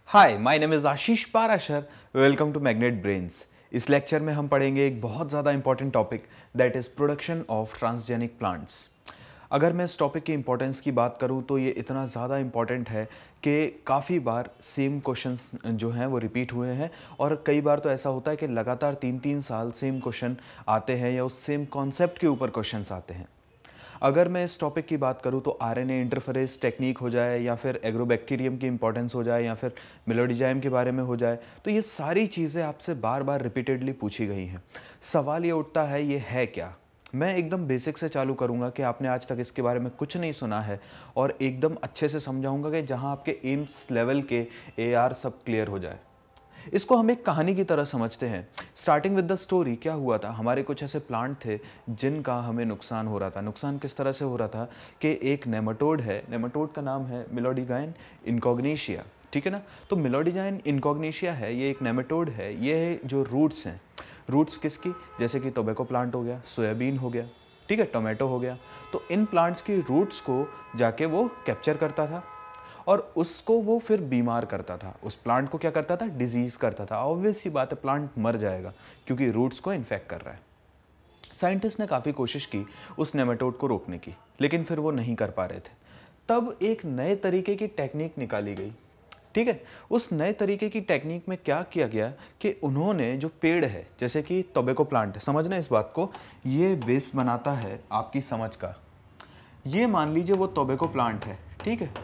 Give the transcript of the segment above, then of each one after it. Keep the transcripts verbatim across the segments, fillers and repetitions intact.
Hi, my name is Ashish Parashar. Welcome to magnet brains. इस lecture में हम पढ़ेंगे एक बहुत ज़्यादा important topic, that is production of transgenic plants. अगर मैं इस टॉपिक की इंपॉर्टेंस की बात करूं तो ये इतना ज़्यादा इंपॉर्टेंट है कि काफ़ी बार सेम क्वेश्चंस जो हैं वो रिपीट हुए हैं, और कई बार तो ऐसा होता है कि लगातार तीन तीन साल सेम क्वेश्चन आते हैं या उस सेम कॉन्सेप्ट के ऊपर क्वेश्चंस आते हैं। अगर मैं इस टॉपिक की बात करूं तो आरएनए इंटरफेरेस टेक्निक हो जाए, या फिर एग्रोबैक्टीरियम की इंपॉर्टेंस हो जाए, या फिर मेलोडिजाइम के बारे में हो जाए, तो ये सारी चीज़ें आपसे बार बार रिपीटेडली पूछी गई हैं। सवाल ये उठता है, ये है क्या? मैं एकदम बेसिक से चालू करूंगा कि आपने आज तक इसके बारे में कुछ नहीं सुना है, और एकदम अच्छे से समझाऊंगा कि जहां आपके एम्स लेवल के ए आर सब क्लियर हो जाए। इसको हम एक कहानी की तरह समझते हैं। स्टार्टिंग विद द स्टोरी, क्या हुआ था, हमारे कुछ ऐसे प्लांट थे जिनका हमें नुकसान हो रहा था। नुकसान किस तरह से हो रहा था कि एक नेमाटोड है, नेमाटोड का नाम है मेलोडिजाइन इनकॉग्निशिया, ठीक है ना। तो मेलोडिजाइन इनकॉग्निशिया है, ये एक नेमाटोड है। ये जो रूट्स हैं, रूट्स किसकी, जैसे कि टोबैको प्लांट हो गया, सोयाबीन हो गया, ठीक है, टोमेटो हो गया, तो इन प्लांट्स की रूट्स को जाके वो कैप्चर करता था और उसको वो फिर बीमार करता था। उस प्लांट को क्या करता था, डिजीज करता था। ऑब्वियस सी बात है, प्लांट मर जाएगा क्योंकि रूट्स को इन्फेक्ट कर रहा है। साइंटिस्ट ने काफ़ी कोशिश की उस नेमाटोड को रोकने की, लेकिन फिर वो नहीं कर पा रहे थे। तब एक नए तरीके की टेक्निक निकाली गई, ठीक है। उस नए तरीके की टेक्निक में क्या किया गया कि उन्होंने जो पेड़ है, जैसे कि टोबैको प्लांट है, समझना इस बात को, ये बेस बनाता है आपकी समझ का। ये मान लीजिए वो टोबैको प्लांट है, ठीक है,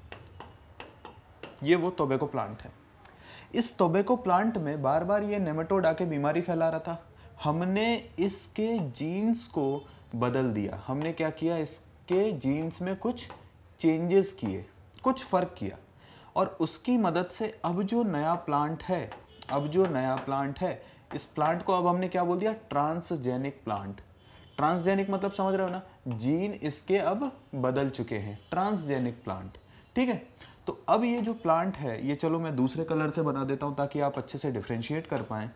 ये वो टोबैको प्लांट है। इस टोबैको प्लांट में बार बार ये नेमाटोड आके बीमारी फैला रहा था। हमने इसके जीन्स को बदल दिया। हमने क्या किया, इसके जीन्स में कुछ चेंजेस किए, कुछ फर्क किया, और उसकी मदद से अब जो नया प्लांट है, अब जो नया प्लांट है, इस प्लांट को अब हमने क्या बोल दिया, ट्रांसजेनिक प्लांट। ट्रांसजेनिक मतलब समझ रहे हो ना, जीन इसके अब बदल चुके हैं, ट्रांसजेनिक प्लांट, ठीक है। तो अब ये जो प्लांट है, ये चलो मैं दूसरे कलर से बना देता हूं ताकि आप अच्छे से डिफरेंशिएट कर पाएं।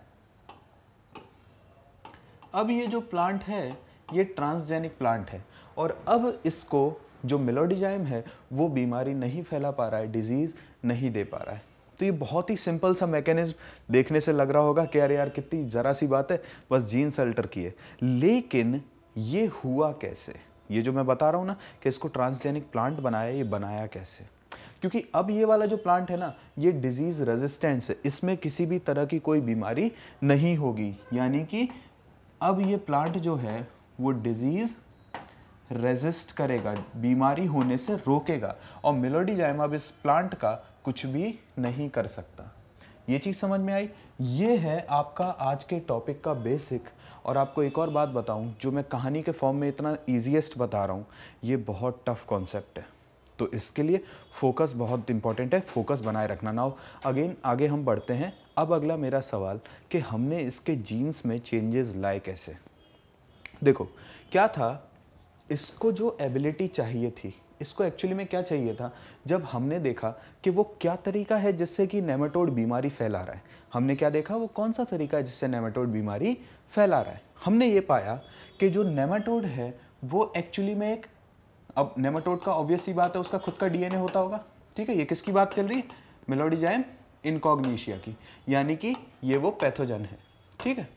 अब ये जो प्लांट है, ये ट्रांसजेनिक प्लांट है, और अब इसको जो मेलोडिजाइम है वो बीमारी नहीं फैला पा रहा है, डिजीज नहीं दे पा रहा है। तो ये बहुत ही सिंपल सा मैकेनिज्म देखने से लग रहा होगा कि अरे यार कितनी जरा सी बात है, बस जीन्स अल्टर किए। लेकिन ये हुआ कैसे, ये जो मैं बता रहा हूं ना कि इसको ट्रांसजेनिक प्लांट बनाया, ये बनाया कैसे? क्योंकि अब ये वाला जो प्लांट है ना, ये डिजीज रेजिस्टेंस है, इसमें किसी भी तरह की कोई बीमारी नहीं होगी। यानी कि अब ये प्लांट जो है वो डिजीज रेजिस्ट करेगा, बीमारी होने से रोकेगा, और मेलोडिजाइम अब इस प्लांट का कुछ भी नहीं कर सकता। ये चीज़ समझ में आई? ये है आपका आज के टॉपिक का बेसिक। और आपको एक और बात बताऊं, जो मैं कहानी के फॉर्म में इतना ईजीएस्ट बता रहा हूं, ये बहुत टफ कॉन्सेप्ट है, तो इसके लिए फोकस बहुत इंपॉर्टेंट है, फोकस बनाए रखना। नाउ अगेन आगे हम बढ़ते हैं। अब अगला मेरा सवाल कि हमने इसके जीन्स में चेंजेस लाए कैसे। देखो क्या था, इसको जो एबिलिटी चाहिए थी, इसको एक्चुअली में क्या चाहिए था, जब हमने देखा कि वो क्या तरीका है जिससे कि नेमाटोड बीमारी फैला रहा है, हमने क्या देखा, वो कौन सा तरीका है जिससे नेमाटोड बीमारी फैला रहा है। हमने ये पाया कि जो नेमाटोड है वो एक्चुअली में एक, अब नेमाटोड का ऑब्वियस सी बात है उसका खुद का डीएनए होता होगा, ठीक है। ये किसकी बात चल रही है, मेलोडिजाइम इनकॉग्निशिया की, यानी कि ये वो पैथोजन है, ठीक है।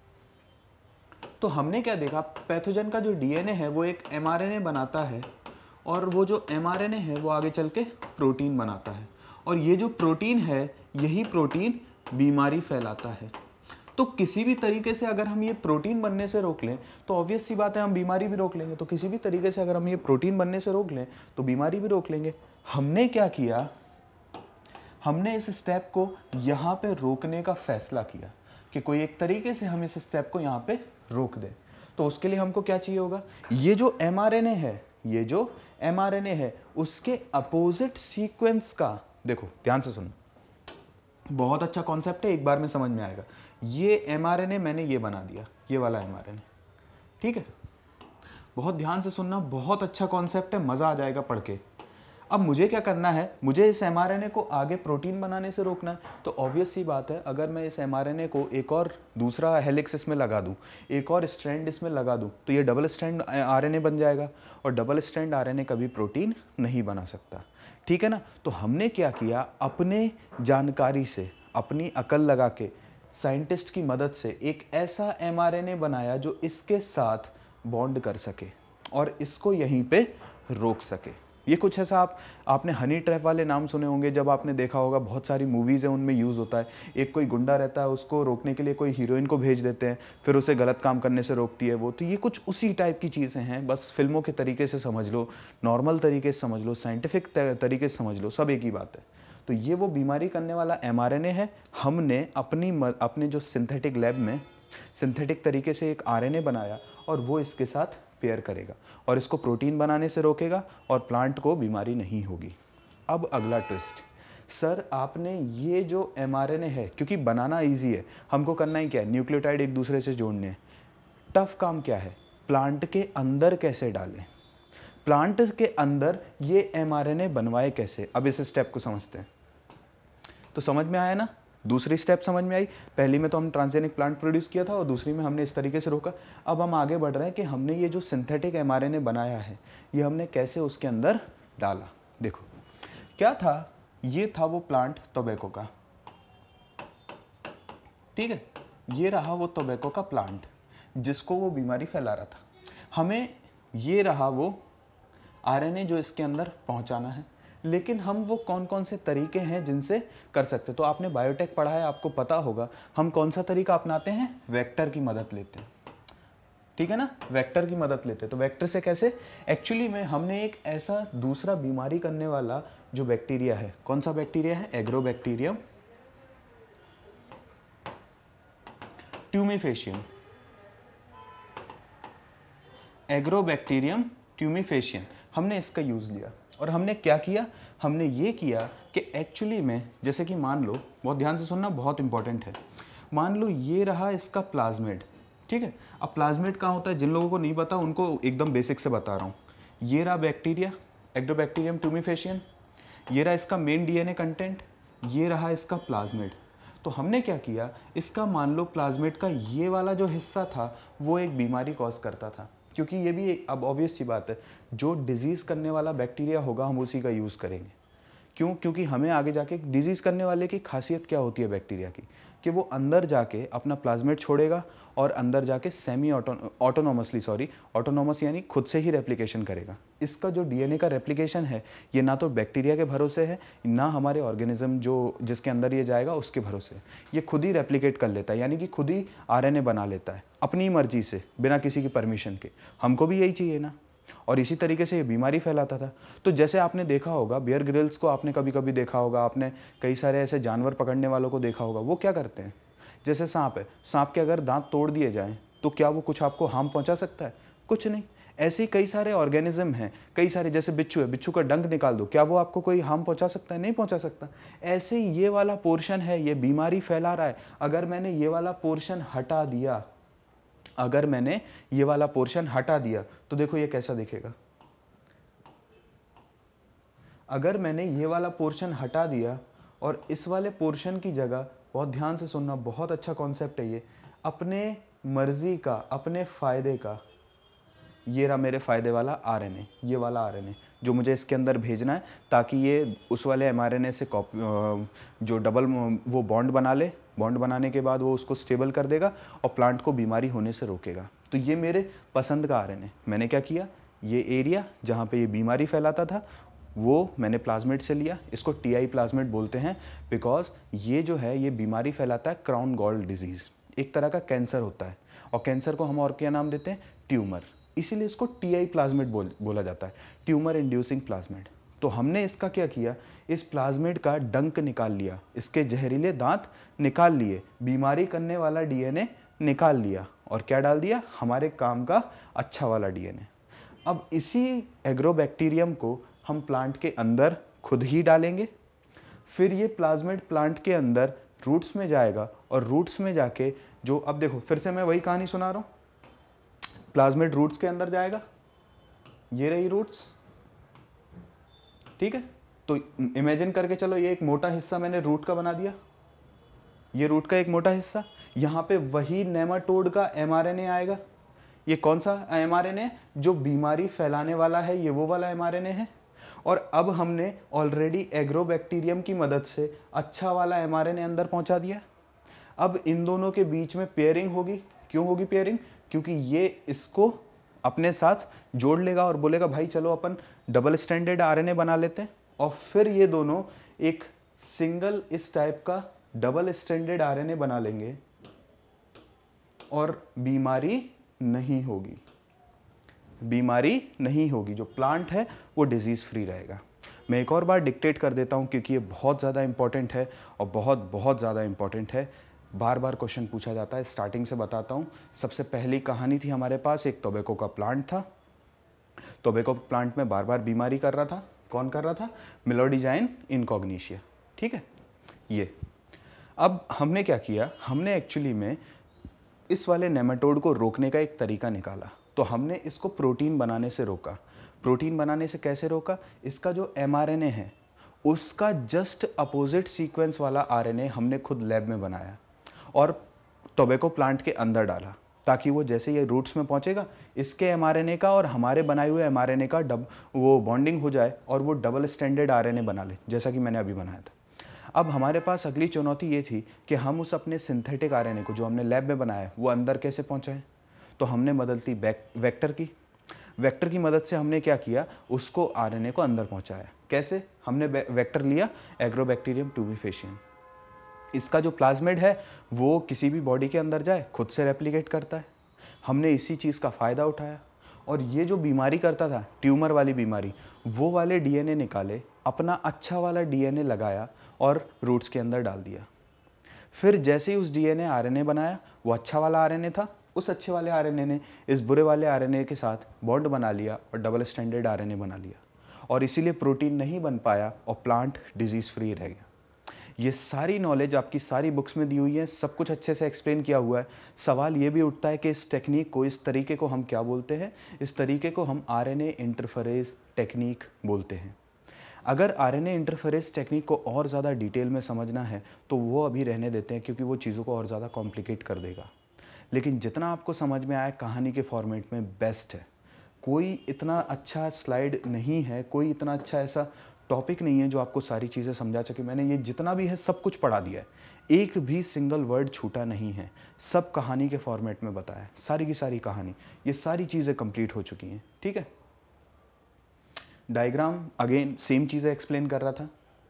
तो हमने क्या देखा, पैथोजन का जो डीएनए है वो एक एमआरएनए बनाता है, और वो जो एमआरएनए है वो आगे चल के प्रोटीन बनाता है, और ये जो प्रोटीन है, यही प्रोटीन बीमारी फैलाता है। तो किसी भी तरीके से अगर हम ये प्रोटीन बनने से रोक लें तो ऑब्वियस सी बात है हम बीमारी भी रोक लेंगे। तो किसी भी तरीके से अगर हम ये प्रोटीन बनने से रोक लें तो बीमारी भी रोक लेंगे। हमने क्या किया, हमने इस स्टेप को यहाँ पे रोकने का फैसला किया कि कोई एक तरीके से हम इस स्टेप को यहाँ पे रोक दें। तो उसके लिए हमको क्या चाहिए होगा, ये जो एमआरएनए है, ये जो एमआरएनए है उसके अपोजिट सीक्वेंस का, देखो ध्यान से सुनो, बहुत अच्छा कॉन्सेप्ट है, एक बार में समझ में आएगा। ये एमआरएनए मैंने ये बना दिया, ये वाला एमआरएनए, ठीक है। बहुत ध्यान से सुनना, बहुत अच्छा कॉन्सेप्ट है, मजा आ जाएगा पढ़ के। अब मुझे क्या करना है, मुझे इस एमआरएनए को आगे प्रोटीन बनाने से रोकना है। तो ऑब्वियस सी बात है, अगर मैं इस एमआरएनए को एक और दूसरा हेलिक्स इसमें लगा दूं, एक और स्ट्रैंड इसमें लगा दूं, तो ये डबल स्ट्रैंड आरएनए बन जाएगा, और डबल स्ट्रैंड आरएनए कभी प्रोटीन नहीं बना सकता, ठीक है ना। तो हमने क्या किया, अपने जानकारी से, अपनी अकल लगा के, साइंटिस्ट की मदद से एक ऐसा एमआरएनए बनाया जो इसके साथ बॉन्ड कर सके और इसको यहीं पे रोक सके। ये कुछ ऐसा, आप आपने हनी ट्रैप वाले नाम सुने होंगे, जब आपने देखा होगा बहुत सारी मूवीज़ हैं उनमें यूज़ होता है। एक कोई गुंडा रहता है, उसको रोकने के लिए कोई हीरोइन को भेज देते हैं, फिर उसे गलत काम करने से रोकती है वो। तो ये कुछ उसी टाइप की चीज़ें हैं, बस फिल्मों के तरीके से समझ लो, नॉर्मल तरीके से समझ लो, साइंटिफिक तरीके से समझ लो, सब एक ही बात है। तो ये वो बीमारी करने वाला एमआरएनए है। हमने अपनी अपने जो सिंथेटिक लैब में सिंथेटिक तरीके से एक आरएनए बनाया और वो इसके साथ पेयर करेगा और इसको प्रोटीन बनाने से रोकेगा और प्लांट को बीमारी नहीं होगी। अब अगला ट्विस्ट, सर आपने ये जो एमआरएनए है, क्योंकि बनाना इजी है, हमको करना ही क्या है, न्यूक्लियोटाइड एक दूसरे से जोड़ने हैं। टफ काम क्या है, प्लांट के अंदर कैसे डालें, प्लांट के अंदर ये एमआरएनए बनवाए कैसे। अब इस स्टेप को समझते हैं। तो समझ में आया ना, दूसरी स्टेप समझ में आई। पहली में तो हम ट्रांसजेनिक प्लांट प्रोड्यूस किया था और दूसरी में हमने इस तरीके से रोका। अब हम आगे बढ़ रहे हैं कि हमने ये जो सिंथेटिक एमआरएनए बनाया है ये हमने कैसे उसके अंदर डाला। देखो क्या था, ये था वो प्लांट टोबैको का, ठीक है, ये रहा वो टोबैको का प्लांट जिसको वो बीमारी फैला रहा था। हमें ये रहा वो आरएनए जो इसके अंदर पहुंचाना है, लेकिन हम वो कौन कौन से तरीके हैं जिनसे कर सकते। तो आपने बायोटेक पढ़ा है, आपको पता होगा हम कौन सा तरीका अपनाते हैं, वेक्टर की मदद लेते हैं, ठीक है ना, वेक्टर की मदद लेते हैं। तो वेक्टर से कैसे, एक्चुअली में हमने एक ऐसा दूसरा बीमारी करने वाला जो बैक्टीरिया है, कौन सा बैक्टीरिया है, एग्रोबैक्टीरियम ट्यूमिफेशियम, एग्रोबैक्टीरियम ट्यूमिफेशियम, हमने इसका यूज लिया। और हमने क्या किया, हमने ये किया कि एक्चुअली में, जैसे कि मान लो, बहुत ध्यान से सुनना, बहुत इंपॉर्टेंट है, मान लो ये रहा इसका प्लाज्मिड, ठीक है। अब प्लाज्मिड कहाँ होता है, जिन लोगों को नहीं पता उनको एकदम बेसिक से बता रहा हूँ। ये रहा बैक्टीरिया, एग्रोबैक्टीरियम ट्यूमिफेशियम, ये रहा इसका मेन डीएनए कंटेंट, ये रहा इसका प्लाज्मिड। तो हमने क्या किया, इसका मान लो प्लाज्मिड का ये वाला जो हिस्सा था वो एक बीमारी कॉज करता था, क्योंकि ये भी एक, अब ऑब्वियस सी बात है, जो डिजीज़ करने वाला बैक्टीरिया होगा हम उसी का यूज़ करेंगे। क्यों, क्योंकि हमें आगे जाके डिजीज़ करने वाले की खासियत क्या होती है बैक्टीरिया की, कि वो अंदर जाके अपना प्लाज्मिड छोड़ेगा और अंदर जाके सेमी ऑटोनोमसली सॉरी ऑटोनोमस यानी खुद से ही रेप्लिकेशन करेगा। इसका जो डीएनए का रेप्लिकेशन है ये ना तो बैक्टीरिया के भरोसे है, ना हमारे ऑर्गेनिज्म जो जिसके अंदर ये जाएगा उसके भरोसे है। ये खुद ही रेप्लिकेट कर लेता है, यानी कि खुद ही आरएनए बना लेता है अपनी मर्जी से, बिना किसी की परमिशन के। हमको भी यही चाहिए ना, और इसी तरीके से ये बीमारी फैलाता था। तो जैसे आपने देखा होगा, बियर ग्रिल्स को आपने कभी कभी देखा होगा, आपने कई सारे ऐसे जानवर पकड़ने वालों को देखा होगा, वो क्या करते हैं, जैसे सांप है, सांप के अगर दांत तोड़ दिए जाएं तो क्या वो कुछ आपको हार्म पहुंचा सकता है, कुछ नहीं। ऐसे ही कई सारे ऑर्गेनिज्म हैं, कई सारे, जैसे बिच्छू है, बिच्छू का डंक निकाल दो, क्या वो आपको कोई हार्म पहुंचा सकता है, नहीं पहुंचा सकता। ऐसे ही ये वाला पोर्शन है, ये बीमारी फैला रहा है। अगर मैंने ये वाला पोर्शन हटा दिया अगर मैंने ये वाला पोर्शन हटा दिया तो देखो ये कैसा दिखेगा। अगर मैंने ये वाला पोर्शन हटा दिया और इस वाले पोर्शन की जगह, बहुत ध्यान से सुनना, बहुत अच्छा कॉन्सेप्ट है ये, अपने मर्जी का, अपने फायदे का, ये रहा मेरे फायदे वाला आरएनए, ये वाला आरएनए जो मुझे इसके अंदर भेजना है, ताकि ये उस वाले एमआरएनए से कॉपी जो डबल वो बॉन्ड बना ले, बॉन्ड बनाने के बाद वो उसको स्टेबल कर देगा और प्लांट को बीमारी होने से रोकेगा। तो ये मेरे पसंद का आरएनए। मैंने क्या किया, ये एरिया जहाँ पे ये बीमारी फैलाता था वो मैंने प्लाज्मिड से लिया। इसको टीआई प्लाज्मिड बोलते हैं, बिकॉज ये जो है ये बीमारी फैलाता है क्राउन गॉल डिजीज़, एक तरह का कैंसर होता है, और कैंसर को हम और क्या नाम देते हैं, ट्यूमर, इसीलिए इसको टीआई प्लाज्मिड बोल बोला जाता है, ट्यूमर इंड्यूसिंग प्लाज्मिड। तो हमने इसका क्या किया, इस प्लाज्मिड का डंक निकाल लिया, इसके जहरीले दांत निकाल लिए, बीमारी करने वाला डीएनए निकाल लिया, और क्या डाल दिया, हमारे काम का अच्छा वाला डीएनए। अब इसी एग्रोबैक्टीरियम को हम प्लांट के अंदर खुद ही डालेंगे, फिर ये प्लाज्मिड प्लांट के अंदर रूट्स में जाएगा, और रूट्स में जाके जो, अब देखो फिर से मैं वही कहानी सुना रहा हूँ, प्लाज्मिड रूट्स के अंदर जाएगा, ये रही रूट्स, ठीक है। तो इमेजिन करके चलो, ये एक मोटा हिस्सा मैंने रूट का बना दिया, ये रूट का एक मोटा हिस्सा, यहाँ पे वही नेमाटोड का एमआरएनए आएगा। ये कौन सा एमआरएनए, जो बीमारी फैलाने वाला है, ये वो वाला एमआरएनए है। और अब हमने ऑलरेडी एग्रोबैक्टीरियम की मदद से अच्छा वाला एमआरएनए अंदर पहुंचा दिया। अब इन दोनों के बीच में पेयरिंग होगी। क्यों होगी पेयरिंग? क्योंकि ये इसको अपने साथ जोड़ लेगा और बोलेगा भाई चलो अपन डबल स्टैंडर्ड आरएनए बना लेते हैं, और फिर ये दोनों एक सिंगल इस टाइप का डबल स्टैंडर्ड आरएनए बना लेंगे और बीमारी नहीं होगी। बीमारी नहीं होगी, जो प्लांट है वो डिजीज फ्री रहेगा। मैं एक और बार डिक्टेट कर देता हूँ क्योंकि ये बहुत ज़्यादा इंपॉर्टेंट है और बहुत बहुत ज़्यादा इंपॉर्टेंट है, बार बार क्वेश्चन पूछा जाता है। स्टार्टिंग से बताता हूँ। सबसे पहली कहानी थी हमारे पास, एक टोबैको का प्लांट था। टोबैको प्लांट में बार बार बीमारी कर रहा था। कौन कर रहा था? मेलोडिजाइन इनकॉग्निशिया। ठीक है, ये अब हमने क्या किया, हमने एक्चुअली में इस वाले नेमाटोड को रोकने का एक तरीका निकाला। तो हमने इसको प्रोटीन बनाने से रोका। प्रोटीन बनाने से कैसे रोका? इसका जो एमआरएनए है उसका जस्ट अपोजिट सीक्वेंस वाला आरएनए हमने खुद लैब में बनाया और टोबैको प्लांट के अंदर डाला, ताकि वो जैसे ये रूट्स में पहुंचेगा इसके एमआरएनए का और हमारे बनाए हुए एमआरएनए का डब वो बॉन्डिंग हो जाए और वो डबल स्टैंडर्ड आरएनए बना ले, जैसा कि मैंने अभी बनाया था। अब हमारे पास अगली चुनौती ये थी कि हम उस अपने सिंथेटिक आरएनए को जो हमने लैब में बनाया वो अंदर कैसे पहुंचाएं। तो हमने मदद ली वेक्टर की। वेक्टर की मदद से हमने क्या किया, उसको आरएनए को अंदर पहुंचाया। कैसे? हमने वेक्टर लिया एग्रोबैक्टीरियम ट्यूबिफेशियन। इसका जो प्लाज्मिड है वो किसी भी बॉडी के अंदर जाए खुद से रेप्लिकेट करता है। हमने इसी चीज़ का फ़ायदा उठाया और ये जो बीमारी करता था, ट्यूमर वाली बीमारी, वो वाले डीएनए निकाले, अपना अच्छा वाला डीएनए लगाया और रूट्स के अंदर डाल दिया। फिर जैसे ही उस डीएनए आरएनए बनाया, वो अच्छा वाला आरएनए था, उस अच्छे वाले आरएनए ने इस बुरे वाले आरएनए के साथ बॉन्ड बना लिया और डबल स्टैंडर्ड आरएनए बना लिया, और इसीलिए प्रोटीन नहीं बन पाया और प्लांट डिजीज़ फ्री रह गया। ये सारी नॉलेज आपकी सारी बुक्स में दी हुई है, सब कुछ अच्छे से एक्सप्लेन किया हुआ है। सवाल ये भी उठता है कि इस टेक्निक को, इस तरीके को हम क्या बोलते हैं? इस तरीके को हम आरएनए इंटरफेरेज टेक्निक बोलते हैं। अगर आरएनए इंटरफेरेज टेक्निक को और ज़्यादा डिटेल में समझना है तो वो अभी रहने देते हैं, क्योंकि वो चीज़ों को और ज़्यादा कॉम्प्लिकेट कर देगा। लेकिन जितना आपको समझ में आया कहानी के फॉर्मेट में बेस्ट है। कोई इतना अच्छा स्लाइड नहीं है, कोई इतना अच्छा ऐसा टॉपिक नहीं है जो आपको सारी चीज़ें समझा सके। मैंने ये जितना भी है सब कुछ पढ़ा दिया है, एक भी सिंगल वर्ड छूटा नहीं है, सब कहानी के फॉर्मेट में बताया, सारी की सारी कहानी, ये सारी चीज़ें कंप्लीट हो चुकी हैं। ठीक है, डायग्राम अगेन सेम चीज़ें एक्सप्लेन कर रहा था।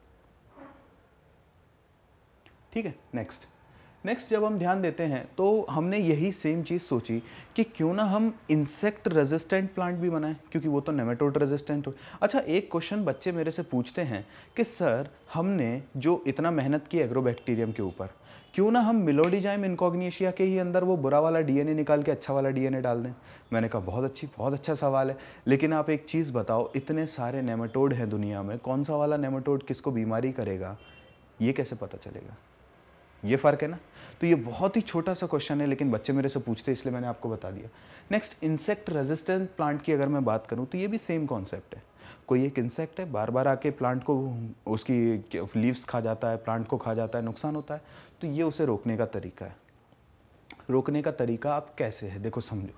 ठीक है, नेक्स्ट नेक्स्ट जब हम ध्यान देते हैं तो हमने यही सेम चीज़ सोची कि क्यों ना हम इंसेक्ट रेजिस्टेंट प्लांट भी बनाएं, क्योंकि वो तो नेमाटोड रेजिस्टेंट हो। अच्छा, एक क्वेश्चन बच्चे मेरे से पूछते हैं कि सर हमने जो इतना मेहनत की एग्रोबैक्टीरियम के ऊपर, क्यों ना हम मेलोडिजाइम इनकॉग्निशिया के ही अंदर वो बुरा वाला डीएनए निकाल के अच्छा वाला डीएनए डाल दें। मैंने कहा बहुत अच्छी बहुत अच्छा सवाल है, लेकिन आप एक चीज़ बताओ, इतने सारे नेमाटोड हैं दुनिया में, कौन सा वाला नेमाटोड किसको बीमारी करेगा ये कैसे पता चलेगा? ये फ़र्क है ना। तो ये बहुत ही छोटा सा क्वेश्चन है, लेकिन बच्चे मेरे से पूछते हैं इसलिए मैंने आपको बता दिया। नेक्स्ट, इंसेक्ट रेजिस्टेंट प्लांट की अगर मैं बात करूँ तो ये भी सेम कॉन्सेप्ट है। कोई एक इंसेक्ट है, बार बार आके प्लांट को, उसकी लीव्स खा जाता है, प्लांट को खा जाता है, नुकसान होता है, तो ये उसे रोकने का तरीका है। रोकने का तरीका आप कैसे है, देखो समझो।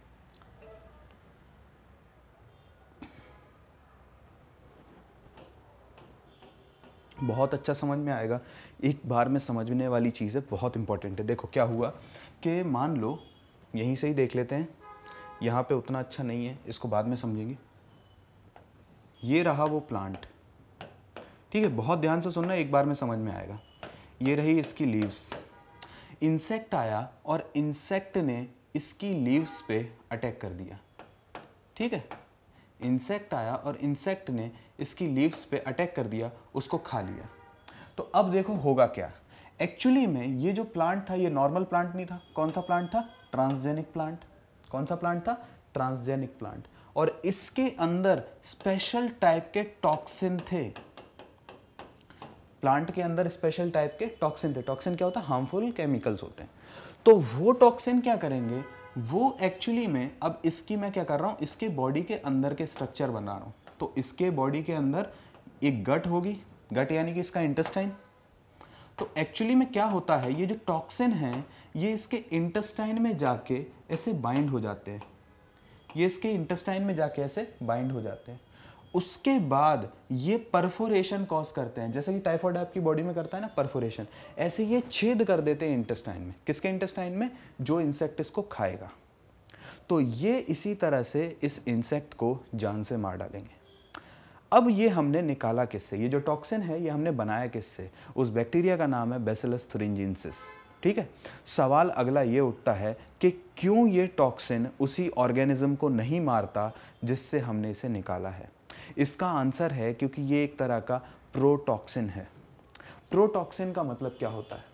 बहुत अच्छा समझ में आएगा, एक बार में समझने वाली चीज़ है, बहुत इंपॉर्टेंट है। देखो क्या हुआ कि मान लो यहीं से ही देख लेते हैं, यहाँ पे उतना अच्छा नहीं है, इसको बाद में समझेंगे। ये रहा वो प्लांट, ठीक है, बहुत ध्यान से सुनना, एक बार में समझ में आएगा। ये रही इसकी लीव्स, इंसेक्ट आया और इंसेक्ट ने इसकी लीव्स पे अटैक कर दिया। ठीक है, इंसेक्ट आया और इंसेक्ट ने इसकी लीव्स पे अटैक कर दिया, उसको खा लिया। तो अब देखो होगा क्या। एक्चुअली में ये जो प्लांट था ये नॉर्मल प्लांट नहीं था। कौन सा प्लांट था? Transgenic plant. कौन सा प्लांट था? Transgenic plant. और इसके अंदर स्पेशल टाइप के टॉक्सिन थे। प्लांट के अंदर स्पेशल टाइप के टॉक्सिन थे। टॉक्सिन क्या होता है? हार्मफुल केमिकल्स होते हैं। तो वो टॉक्सिन क्या करेंगे, वो एक्चुअली में, अब इसकी मैं क्या कर रहा हूं, इसके बॉडी के अंदर के स्ट्रक्चर बना रहा हूं। तो इसके बॉडी के अंदर एक गट होगी, गट यानी कि इसका इंटेस्टाइन। तो एक्चुअली में क्या होता है, ये जो टॉक्सिन है ये इसके इंटेस्टाइन में जाके ऐसे बाइंड हो जाते हैं। ये इसके इंटेस्टाइन में जाके ऐसे बाइंड हो जाते हैं उसके बाद ये परफोरेशन कॉज करते हैं, जैसे कि टाइफॉइड आपकी बॉडी में करता है ना परफोरेशन, ऐसे ये छेद कर देते हैं इंटेस्टाइन में। किसके इंटेस्टाइन में? जो इंसेक्ट इसको खाएगा। तो ये इसी तरह से इस इंसेक्ट को जान से मार डालेंगे। अब ये हमने निकाला किससे? ये जो टॉक्सिन है ये हमने बनाया किससे? उस बैक्टीरिया का नाम है बैसिलस थुरिंजिनसिस। ठीक है, सवाल अगला ये उठता है कि क्यों ये टॉक्सिन उसी ऑर्गेनिज्म को नहीं मारता जिससे हमने इसे निकाला है? इसका आंसर है क्योंकि ये एक तरह का प्रोटॉक्सिन है। प्रोटॉक्सिन का मतलब क्या होता है?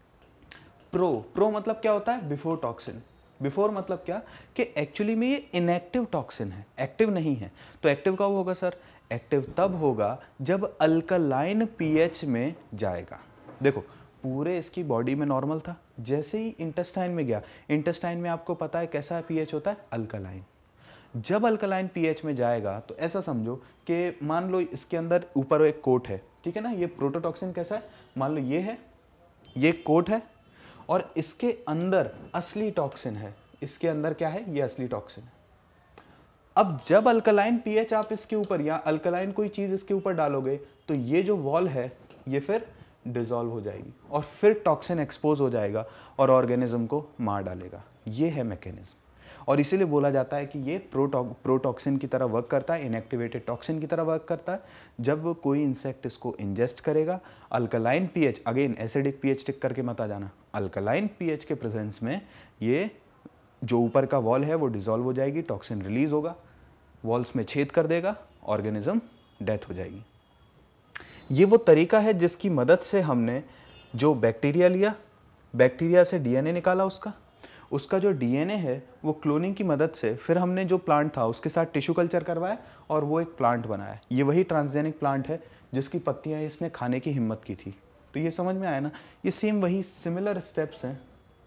प्रो प्रो मतलब क्या होता है? Before toxin. बिफोर मतलब क्या? कि एक्चुअली में ये इनएक्टिव टॉक्सिन है, एक्टिव नहीं है। तो एक्टिव कब होगा सर? एक्टिव तब होगा जब अल्कलाइन पीएच में जाएगा। देखो पूरे इसकी बॉडी में नॉर्मल था, जैसे ही इंटेस्टाइन में गया, इंटेस्टाइन में आपको पता है कैसा पीएच होता है? अल्कलाइन। जब अल्कलाइन पीएच में जाएगा तो ऐसा समझो कि मान लो इसके अंदर ऊपर एक कोट है, ठीक है ना, ये प्रोटोटॉक्सिन कैसा है? मान लो ये है, ये कोट है और इसके अंदर असली टॉक्सिन है। इसके अंदर क्या है? ये असली टॉक्सिन है। अब जब अल्कलाइन पीएच आप इसके ऊपर या अल्कलाइन कोई चीज इसके ऊपर डालोगे तो ये जो वॉल है ये फिर डिसॉल्व हो जाएगी और फिर टॉक्सिन एक्सपोज हो जाएगा और ऑर्गेनिज्म को मार डालेगा। ये है मैकेनिज्म। और इसीलिए बोला जाता है कि ये प्रोटॉक प्रोटॉक्सिन की तरह वर्क करता है, इनएक्टिवेटेड टॉक्सिन की तरह वर्क करता है। जब कोई इंसेक्ट इसको इंजेस्ट करेगा, alkaline pH, again acidic pH tick करके मत आ जाना, अल्कलाइन पीएच के प्रेजेंस में ये जो ऊपर का वॉल है वो डिसॉल्व हो जाएगी, टॉक्सिन रिलीज होगा, वॉल्स में छेद कर देगा, ऑर्गेनिज्म डेथ हो जाएगी। ये वो तरीका है जिसकी मदद से हमने जो बैक्टीरिया लिया, बैक्टीरिया से डीएनए निकाला, उसका उसका जो डीएनए है वो क्लोनिंग की मदद से फिर हमने जो प्लांट था उसके साथ टिश्यू कल्चर करवाया और वो एक प्लांट बनाया। ये वही ट्रांसजेनिक प्लांट है जिसकी पत्तियां इसने खाने की हिम्मत की थी। तो ये समझ में आया ना? ये सेम वही सिमिलर स्टेप्स हैं,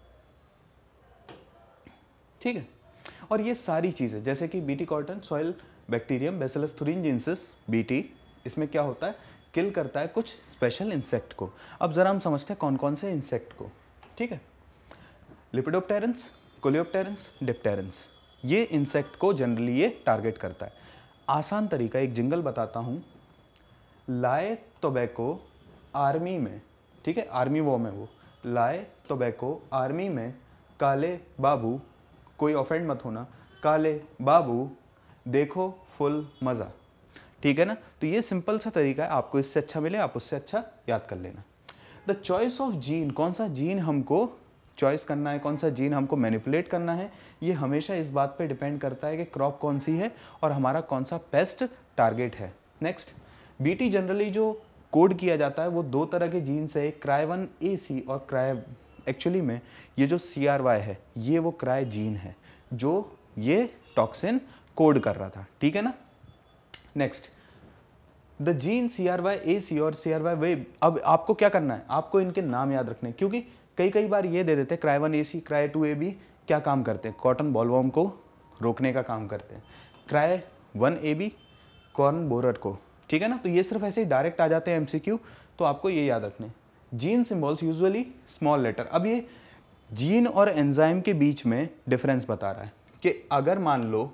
ठीक है। और ये सारी चीज़ें जैसे कि BT cotton soil bacterium Bacillus thuringiensis BT, इसमें क्या होता है? किल करता है कुछ स्पेशल इंसेक्ट को। अब ज़रा हम समझते हैं कौन कौन से इंसेक्ट को, ठीक है। लिपिडोप्टेरन्स, कोलियोप्टेरन्स, डिप्टेरन्स, ये इंसेक्ट को जनरली ये टारगेट करता है। आसान तरीका एक जिंगल बताता हूँ। लाए टोबैको आर्मी में, ठीक है, आर्मी वो में वो लाए टोबैको आर्मी में काले बाबू, कोई ऑफेंड मत होना, काले बाबू देखो फुल मज़ा, ठीक है ना। तो ये सिंपल सा तरीका है, आपको इससे अच्छा मिले आप उससे अच्छा याद कर लेना। द चॉइस ऑफ जीन, कौन सा जीन हमको चॉइस करना है, कौन सा जीन हमको मैनिपुलेट करना है, ये हमेशा इस बात पे डिपेंड करता है कि क्रॉप कौन सी है और हमारा कौन सा पेस्ट टारगेट है। नेक्स्ट, बीटी जनरली जो कोड किया जाता है वो दो तरह के जीन्स है, क्राई वन ए सी और क्राई, एक्चुअली में ये जो सी आर वाई है ये वो क्राई जीन है जो ये टॉक्सिन कोड कर रहा था, ठीक है ना। Next, the gene C R Y A C और सी आर वाई वे, अब आपको क्या करना है? आपको इनके नाम याद रखने, क्योंकि कई कई बार ये दे देते हैं cry one A C, cry two A B क्या काम करते हैं? कॉटन बॉलवॉर्म को रोकने का काम करते हैं। Cry one A B corn borer को, ठीक है ना। तो ये सिर्फ ऐसे ही डायरेक्ट आ जाते हैं एमसीक्यू, तो आपको ये याद रखने। Gene symbols usually small letter. अब ये जीन और एंजाइम के बीच में डिफरेंस बता रहा है कि अगर मान लो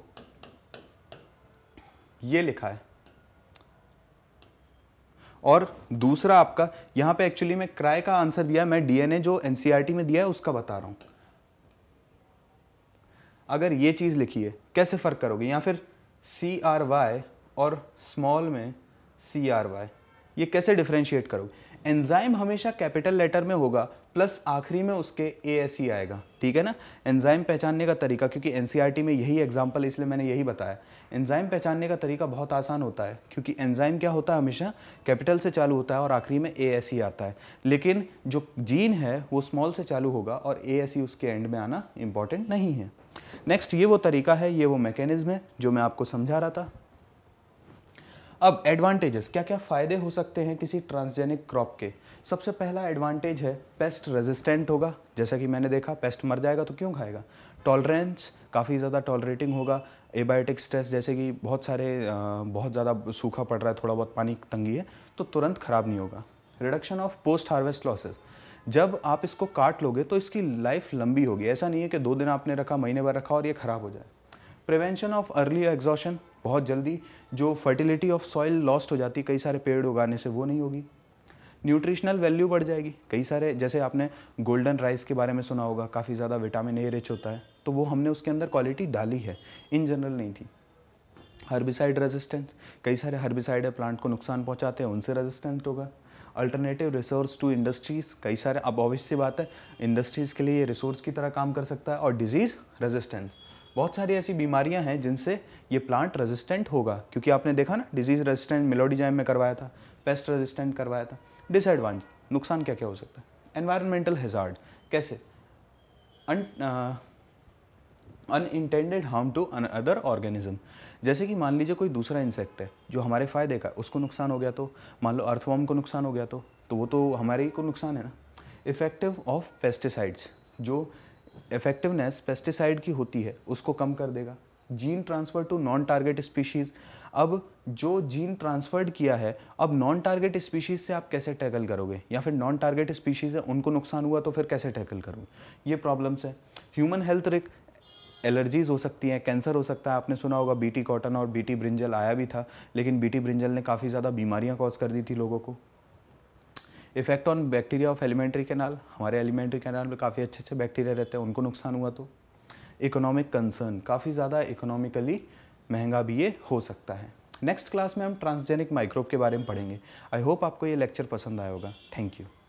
ये लिखा है और दूसरा आपका यहां पे, एक्चुअली मैं क्राई का आंसर दिया, मैं डीएनए जो एनसीईआरटी में दिया है उसका बता रहा हूं। अगर ये चीज लिखी है कैसे फर्क करोगे? या फिर सी आर वाई और स्मॉल में सी आर वाई, ये कैसे डिफरेंशिएट करोगे? एंजाइम हमेशा कैपिटल लेटर में होगा प्लस आखिरी में उसके ए एस ई आएगा, ठीक है ना। एंजाइम पहचानने का तरीका, क्योंकि एनसीईआरटी में यही एग्जांपल, इसलिए मैंने यही बताया। एंजाइम पहचानने का तरीका बहुत आसान होता है, क्योंकि एंजाइम क्या होता है? हमेशा कैपिटल से चालू होता है और आखिरी में ए एस ई आता है। लेकिन जो जीन है वो स्मॉल से चालू होगा और ए एस ई उसके एंड में आना इंपॉर्टेंट नहीं है। नेक्स्ट, ये वो तरीका है, ये वो मैकेनिज्म है जो मैं आपको समझा रहा था। अब एडवांटेजेस, क्या क्या फ़ायदे हो सकते हैं किसी ट्रांसजेनिक क्रॉप के? सबसे पहला एडवांटेज है पेस्ट रेजिस्टेंट होगा। जैसा कि मैंने देखा, पेस्ट मर जाएगा तो क्यों खाएगा। टॉलरेंस, काफ़ी ज़्यादा टॉलरेटिंग होगा। एबायोटिक स्ट्रेस, जैसे कि बहुत सारे बहुत ज़्यादा सूखा पड़ रहा है, थोड़ा बहुत पानी की तंगी है, तो तुरंत ख़राब नहीं होगा। Reduction of post harvest losses, जब आप इसको काट लोगे तो इसकी लाइफ लंबी होगी, ऐसा नहीं है कि दो दिन आपने रखा, महीने भर रखा और ये ख़राब हो जाए। प्रिवेंशन ऑफ अर्ली एग्जॉशन, बहुत जल्दी जो फर्टिलिटी ऑफ सॉइल लॉस्ट हो जाती है कई सारे पेड़ उगाने से, वो नहीं होगी। न्यूट्रिशनल वैल्यू बढ़ जाएगी, कई सारे, जैसे आपने गोल्डन राइस के बारे में सुना होगा, काफ़ी ज़्यादा विटामिन ए रिच होता है, तो वो हमने उसके अंदर क्वालिटी डाली है, इन जनरल नहीं थी। हर्बिसाइड रेजिस्टेंस, कई सारे हर्बिसाइड है प्लांट को नुकसान पहुंचाते हैं, उनसे रेजिस्टेंट होगा। अल्टरनेटिव रिसोर्स टू इंडस्ट्रीज़, कई सारे, अब ऑब्वियस सी बात है इंडस्ट्रीज़ के लिए ये रिसोर्स की तरह काम कर सकता है। और डिजीज़ रेजिस्टेंस, बहुत सारी ऐसी बीमारियां हैं जिनसे ये प्लांट रेजिस्टेंट होगा, क्योंकि आपने देखा ना डिजीज़ रेजिस्टेंट मेलोडिजाइम में करवाया था, पेस्ट रेजिस्टेंट करवाया था। डिसएडवांटेज, नुकसान क्या क्या हो सकता है। एनवायरमेंटल हैजार्ड, कैसे, un unintended harm to other organism, जैसे कि मान लीजिए कोई दूसरा इंसेक्ट है जो हमारे फ़ायदे का, उसको नुकसान हो गया तो, मान लो अर्थवर्म को नुकसान हो गया तो तो वो तो हमारे ही को नुकसान है ना। इफेक्टिव ऑफ पेस्टिसाइड्स, जो इफेक्टिवनेस पेस्टिसाइड की होती है उसको कम कर देगा। Gene transfer to non target species, अब जो जीन ट्रांसफर्ड किया है, अब नॉन टारगेट स्पीशीज़ से आप कैसे टैकल करोगे, या फिर नॉन टारगेट स्पीशीज़ है उनको नुकसान हुआ तो फिर कैसे टैकल करोगे, ये प्रॉब्लम्स है। ह्यूमन हेल्थ रिस्क, एलर्जीज़ हो सकती हैं, कैंसर हो सकता है। आपने सुना होगा बीटी कॉटन और बीटी ब्रिंजल आया भी था, लेकिन बीटी ब्रिंजल ने काफ़ी ज़्यादा बीमारियां कॉज कर दी थी लोगों को। Effect on bacteria of alimentary canal, हमारे एलिमेंट्री कैनाल में काफ़ी अच्छे अच्छे बैक्टीरिया रहते हैं, उनको नुकसान हुआ तो। इकोनॉमिक कंसर्न, काफ़ी ज़्यादा इकोनॉमिकली महंगा भी ये हो सकता है। नेक्स्ट क्लास में हम ट्रांसजेनिक माइक्रोब के बारे में पढ़ेंगे। आई होप आपको ये लेक्चर पसंद आया होगा। Thank you.